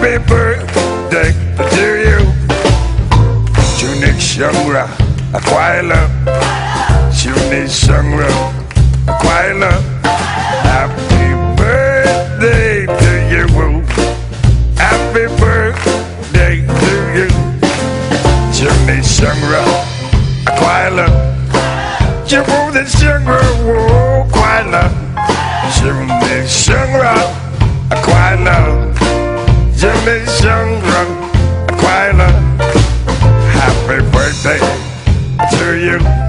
Happy birthday to you. Junik Shangra, Aquila. Junik Shangra, Aquila. Happy birthday to you. Happy birthday to you. Junik Shangra, Aquila. Junik Shangra, Aquila. Junik Shangra, Aquila. Junik Shangra, Aquila. Happy birthday to you.